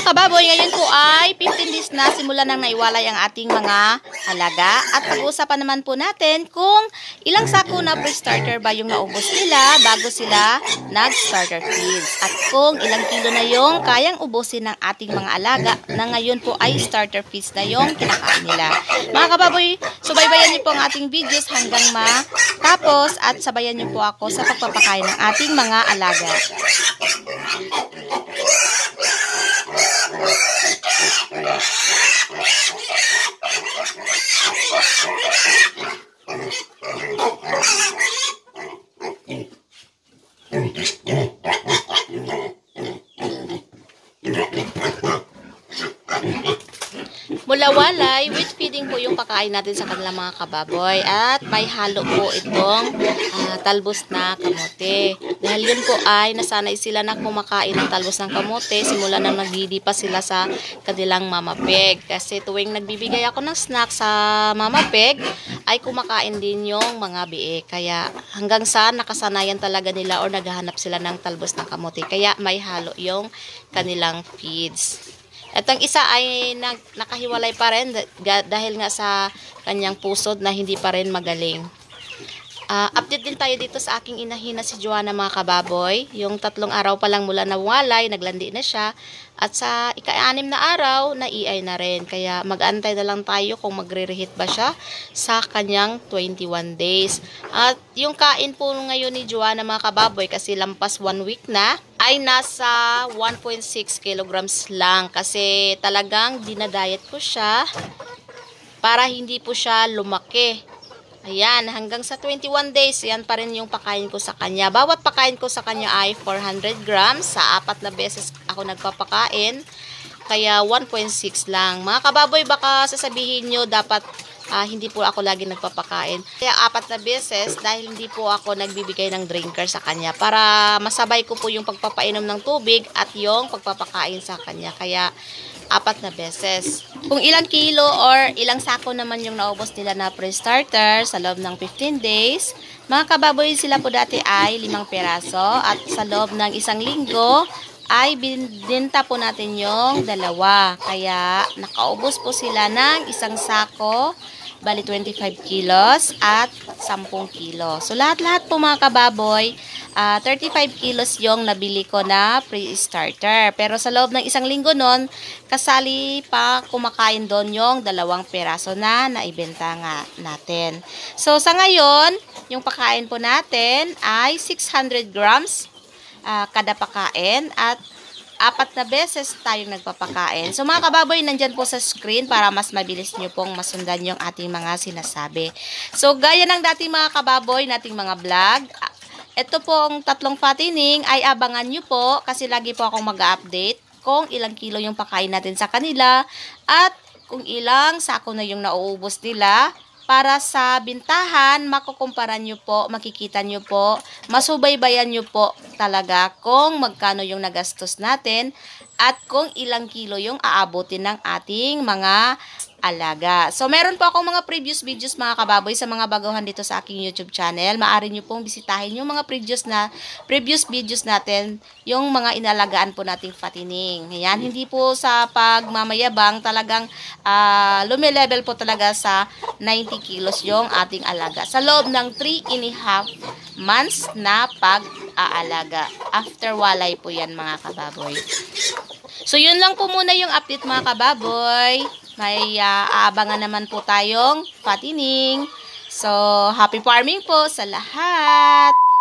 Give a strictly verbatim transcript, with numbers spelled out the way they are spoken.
Mga kababoy, ngayon po ay fifteen days na simula nang naiwalay ang ating mga alaga. At pag-uusapan naman po natin kung ilang sako na pre-starter ba yung naubos nila bago sila nag-starter feeds. At kung ilang kilo na yung kayang ubusin ng ating mga alaga na ngayon po ay starter feeds na yung kinakain nila. Mga kababoy, subaybayan niyo po ang ating videos hanggang matapos at sabayan niyo po ako sa pagpapakain ng ating mga alaga. Mulawalay, with feeding po yung pakain natin sa kanilang mga kababoy. At may halo po itong uh, talbos na kamote. Dahil yun po ay nasanay sila na kumakain ng talbos ng kamote simula nang nagdidi pa sila sa kanilang mama pig. Kasi tuwing nagbibigay ako ng snack sa mama pig, ay kumakain din yung mga biik. Kaya hanggang sa nakasanayan talaga nila o naghahanap sila ng talbos ng kamote. Kaya may halo yung kanilang feeds. At ang isa ay nag, nakahiwalay pa rin dahil nga sa kanyang pusod na hindi pa rin magaling. Uh, update din tayo dito sa aking inahin na si Joanna, mga kababoy. Yung tatlong araw pa lang mula na walay, naglandi na siya. At sa ika-anim na araw, naiay na rin. Kaya mag-antay na lang tayo kung magre-reheat ba siya sa kanyang twenty-one days. At yung kain po ngayon ni Joanna, mga kababoy, kasi lampas one week na, ay nasa one point six kilograms lang. Kasi talagang dinadayet ko siya para hindi po siya lumaki. Ayan, hanggang sa twenty-one days, yan pa rin yung pakain ko sa kanya. Bawat pakain ko sa kanya ay four hundred grams. Sa apat na beses ako nagpapakain. Kaya one point six lang. Mga kababoy, baka sasabihin nyo dapat uh, hindi po ako lagi nagpapakain. Kaya apat na beses dahil hindi po ako nagbibigay ng drinker sa kanya. Para masabay ko po yung pagpapainom ng tubig at yung pagpapakain sa kanya. Kaya apat na beses. Kung ilang kilo or ilang sako naman yung naubos nila na pre-starter sa loob ng fifteen days, mga kababoy, sila po dati ay limang peraso at sa loob ng isang linggo ay binenta po natin yung dalawa. Kaya nakaubos po sila ng isang sako, bali twenty-five kilos at ten kilo. So lahat-lahat po, mga kababoy, uh, thirty-five kilos yung nabili ko na pre-starter. Pero sa loob ng isang linggo nun, kasali pa kumakain doon yung dalawang peraso na naibenta nga natin. So sa ngayon, yung pakain po natin ay six hundred grams uh, kada pakain at apat na beses tayong nagpapakain. So mga kababoy, nandyan po sa screen para mas mabilis nyo pong masundan yung ating mga sinasabi. So gaya ng dating mga kababoy, nating mga vlog, ito pong tatlong fattening ay abangan nyo po kasi lagi po akong mag-update kung ilang kilo yung pakain natin sa kanila at kung ilang sako na yung nauubos nila. Para sa bintahan, makukumpara nyo po, makikita nyo po, masubaybayan nyo po talaga kung magkano yung nagastos natin at kung ilang kilo yung aabutin ng ating mga alaga. So, meron po akong mga previous videos, mga kababoy, sa mga baguhan dito sa aking YouTube channel. Maaari nyo pong bisitahin yung mga previous na previous videos natin, yung mga inalagaan po nating fattening. Ayan, hindi po sa pagmamayabang, talagang uh, lumilevel po talaga sa ninety kilos yung ating alaga. Sa loob ng three and a half months na pag-aalaga. After walay po yan, mga kababoy. So, yun lang po muna yung update, mga kababoy. May uh, aabangan naman po tayong fattening. So, happy farming po sa lahat!